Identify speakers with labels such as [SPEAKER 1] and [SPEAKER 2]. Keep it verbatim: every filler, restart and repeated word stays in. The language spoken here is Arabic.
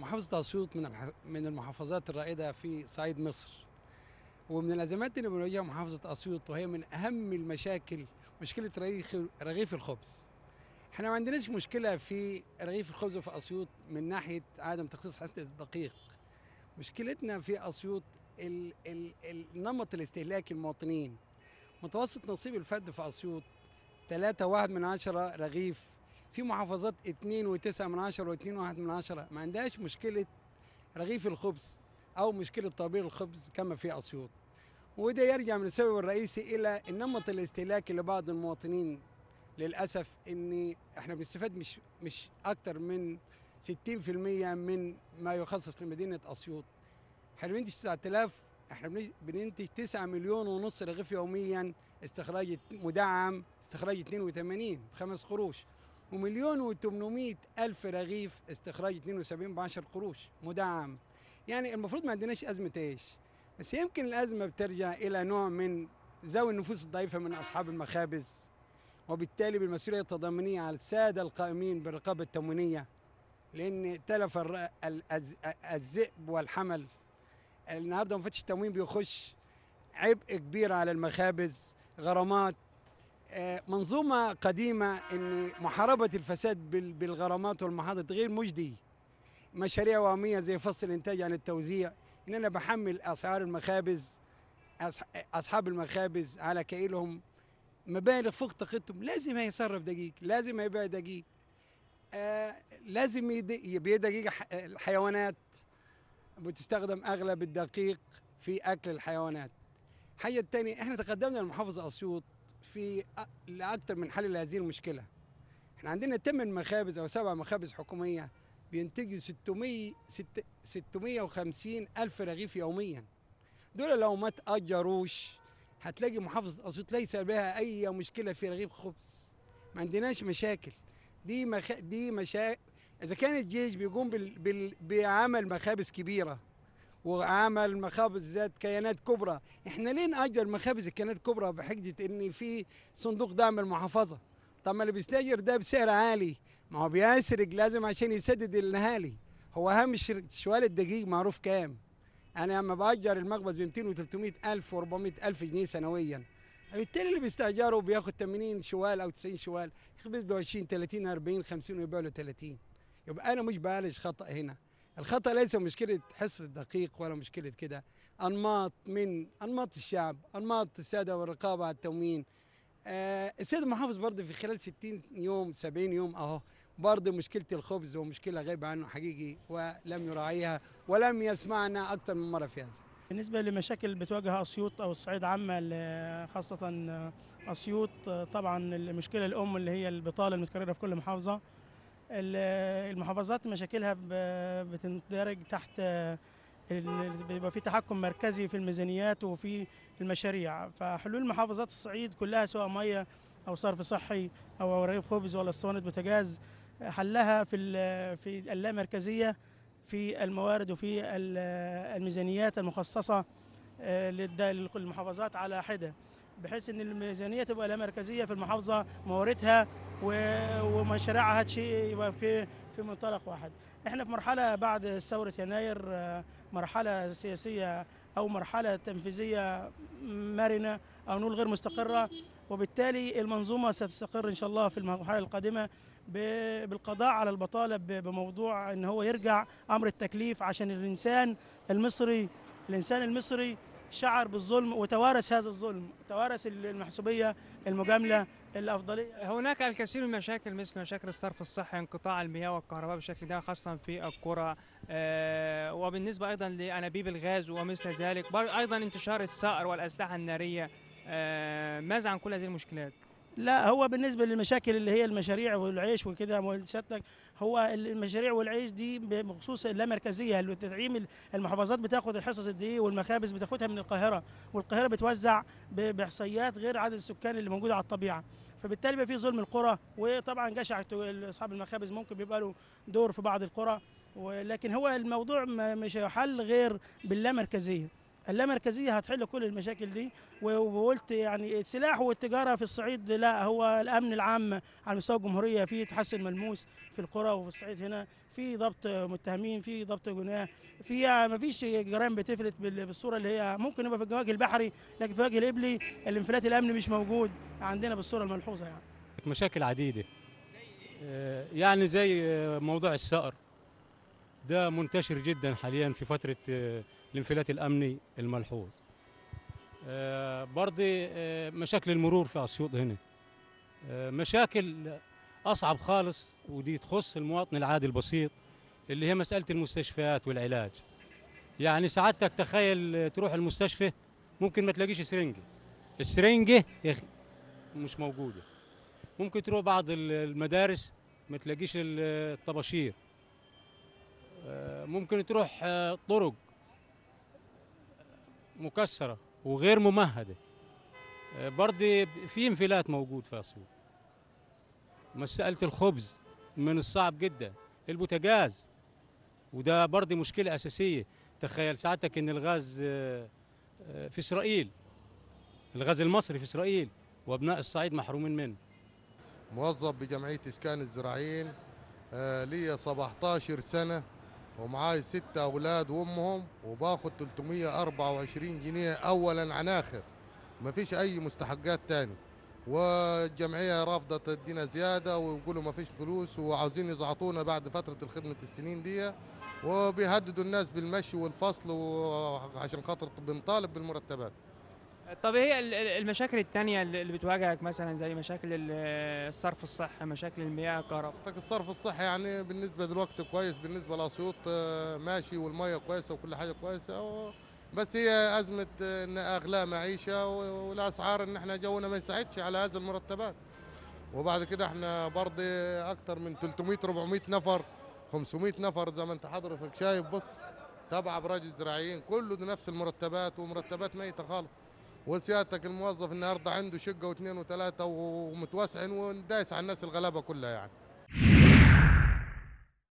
[SPEAKER 1] محافظة أسيوط من الح... من المحافظات الرائدة في صعيد مصر، ومن الأزمات اللي بنواجهها محافظة أسيوط، وهي من أهم المشاكل مشكلة رغيف رغيف الخبز. احنا ما عندناش مشكلة في رغيف الخبز في أسيوط من ناحية عدم تخصيص حصة الدقيق. مشكلتنا في أسيوط ال... ال... النمط الاستهلاكي المواطنين. متوسط نصيب الفرد في أسيوط ثلاثة واحد من عشرة رغيف، في محافظات اتنين وتسعة من عشرة واتنين واحد من عشرة. ما عندهاش مشكلة رغيف الخبز أو مشكلة طابير الخبز كما في أسيوط. وده يرجع من السبب الرئيسي إلى النمط الاستهلاكي لبعض المواطنين. للأسف إن إحنا بنستفاد مش مش أكتر من ستين في المية من ما يخصص لمدينة أسيوط. احنا بننتج تسعة آلاف، احنا بننتج تسعة مليون ونص رغيف يوميا، استخراج مدعم استخراج اتنين وتمانين بخمس قروش، ومليون وتمنمية ألف رغيف استخراج اتنين وسبعين بعشر قروش مدعم. يعني المفروض ما عندناش أزمة عيش، بس يمكن الأزمة بترجع إلى نوع من ذوي النفوس الضعيفة من أصحاب المخابز، وبالتالي بالمسؤولية التضامنية على السادة القائمين بالرقابة التموينية، لأن تلف الذئب والحمل. النهارده مفتش التموين بيخش عبء كبير على المخابز، غرامات، منظومة قديمة ان محاربة الفساد بالغرامات والمحاضر غير مجدي. مشاريع وهمية زي فصل الانتاج عن التوزيع، ان انا بحمل اسعار المخابز اصحاب المخابز على كيلهم مبالغ فوق طاقتهم. لازم هيصرف دقيق، لازم هيبيع دقيق، آه لازم يبيع دقيق. الحيوانات بتستخدم اغلب الدقيق في اكل الحيوانات. الحاجة الثانية، احنا تقدمنا لمحافظة اسيوط في لاكثر من حل لهذه المشكلة. احنا عندنا ثمان مخابز او سبع مخابز حكومية بينتجوا ستمية ستمية وخمسين الف رغيف يوميا. دول لو ما تأجروش هتلاقي محافظة اسيوط ليس بها اي مشكلة في رغيف خبز. ما عندناش مشاكل. دي مخ... دي مشاكل. اذا كان الجيش بيقوم بال... بال... بعمل مخابز كبيرة وعمل مخابز ذات كيانات كبرى، احنا ليه نأجر مخابز الكيانات الكبرى بحجة ان في صندوق دعم المحافظة؟ طب ما اللي بيستأجر ده بسعر عالي، ما هو بيسرق لازم عشان يسدد الاهالي. هو هامش شوال الدقيق معروف كام؟ انا لما بأجر المخبز ب مئتين وتلتمية الف واربعمية الف جنيه سنويا، بالتالي اللي بيستأجره بياخد ثمانين شوال او تسعين شوال، يخبز له عشرين تلاتين اربعين خمسين ويبيع له ثلاثين. يبقى انا مش بعالج خطأ هنا. الخطأ ليس مشكلة حصة الدقيق ولا مشكلة كده، أنماط من أنماط الشعب، أنماط السادة والرقابة على التموين. آه السيد المحافظ برضه في خلال ستين يوم سبعين يوم أهو برضه مشكلة الخبز ومشكلة غايبة عنه حقيقي، ولم يراعيها ولم يسمعنا أكثر من مرة في هذا.
[SPEAKER 2] بالنسبة لمشاكل بتواجه أسيوط أو الصعيد عامة، خاصة أسيوط، طبعا المشكلة الأم اللي هي البطالة المتكررة في كل محافظة. المحافظات مشاكلها بتندرج تحت، بيبقى في تحكم مركزي في الميزانيات وفي المشاريع. فحلول محافظات الصعيد كلها سواء ميه او صرف صحي او رغيف خبز ولا اسطوانه بوتاجاز، حلها في في اللامركزيه في الموارد وفي الميزانيات المخصصه للمحافظات على حده، بحيث ان الميزانيه تبقى لا مركزيه في المحافظه، مواردها ومشاريعها شيء يبقى في في منطلق واحد. احنا في مرحله بعد ثوره يناير، مرحله سياسيه او مرحله تنفيذيه مرنه او نقول غير مستقره، وبالتالي المنظومه ستستقر ان شاء الله في المرحله القادمه بالقضاء على البطاله، بموضوع ان هو يرجع امر التكليف، عشان الانسان المصري الانسان المصري شعر بالظلم وتوارث هذا الظلم، توارث المحسوبيه، المجامله، الافضليه.
[SPEAKER 3] هناك الكثير من المشاكل مثل مشاكل الصرف الصحي، انقطاع المياه والكهرباء بشكل ده خاصه في القرى، آه وبالنسبه ايضا لانابيب الغاز ومثل ذلك، ايضا انتشار الثأر والاسلحه الناريه. آه ماذا عن كل هذه المشكلات؟
[SPEAKER 2] لا، هو بالنسبه للمشاكل اللي هي المشاريع والعيش وكده سيادتك، هو المشاريع والعيش دي بخصوص اللامركزيه، التدعيم المحافظات بتاخد الحصص قد ايه والمخابز بتاخدها من القاهره، والقاهره بتوزع باحصائيات غير عدد السكان اللي موجوده على الطبيعه، فبالتالي بيبقى في ظلم القرى، وطبعا جشع اصحاب المخابز ممكن بيبقى له دور في بعض القرى، ولكن هو الموضوع مش هيحل غير باللامركزيه. اللامركزيه هتحل كل المشاكل دي. وقلت يعني السلاح والتجاره في الصعيد لا، هو الامن العام على مستوى الجمهوريه في تحسن ملموس في القرى وفي الصعيد هنا، في ضبط متهمين، في ضبط جناه، في ما فيش جرائم بتفلت بالصوره اللي هي ممكن يبقى في الجواج البحري، لكن في الوجه الابلي الانفلات الامني مش موجود عندنا بالصوره الملحوظه يعني.
[SPEAKER 4] مشاكل عديده آه، يعني زي آه، موضوع الثأر ده منتشر جدا حاليا في فتره آه، الانفلات الامني الملحوظ. آه، برضه آه، مشاكل المرور في اسيوط هنا آه، مشاكل اصعب خالص، ودي تخص المواطن العادي البسيط، اللي هي مساله المستشفيات والعلاج. يعني سعادتك تخيل تروح المستشفى ممكن ما تلاقيش سرنجه، السرنجه يا أخي مش موجوده. ممكن تروح بعض المدارس ما تلاقيش الطباشير. آه، ممكن تروح آه، طرق مكسره وغير ممهده. آه، برضه في انفلات موجود في اسيوط. مساله الخبز من الصعب جدا، البوتاجاز وده برضه مشكله اساسيه. تخيل سعادتك ان الغاز آه، آه، في اسرائيل، الغاز المصري في اسرائيل، وابناء الصعيد محرومين منه.
[SPEAKER 5] موظف بجمعيه اسكان الزراعيين، آه ليا سبعتاشر سنه ومعاي ستة اولاد وامهم، وباخد ثلاثمية وأربعة وعشرين جنيه اولا عن اخر، مفيش اي مستحقات تاني. والجمعيه رافضه تدينا زياده ويقولوا مفيش فلوس وعاوزين يزعطونا بعد فتره الخدمه السنين دي، وبيهددوا الناس بالمشي والفصل وعشان خاطر بنطالب بالمرتبات.
[SPEAKER 3] طب هي ال- ال- المشاكل التانية اللي اللي بتواجهك مثلا زي مشاكل ال- الصرف الصحي، مشاكل المياه، الكهرباء؟
[SPEAKER 5] الصرف الصحي يعني بالنسبه دلوقتي كويس، بالنسبه لاسيوط آه، ماشي، والميه كويسه وكل حاجه كويسه و... بس هي ازمه آه، ان اغلاء معيشه و- والاسعار، ان احنا جونا ما يساعدش على هذه المرتبات. وبعد كده احنا برضه اكتر من ثلاثمية أربعمية نفر، خمسمية نفر زي ما انت حضرتك شايف، بص تبع ابراج الزراعيين كله ده نفس المرتبات، ومرتبات ميته خالص. وسيادتك الموظف النهارده عنده شقه واثنين وثلاثه ومتوسعن ودايس على الناس الغلابه كلها يعني.